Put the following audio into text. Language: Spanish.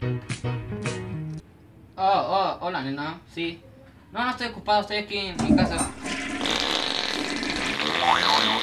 Hola nena, sí. No, no estoy ocupado, estoy aquí en mi casa.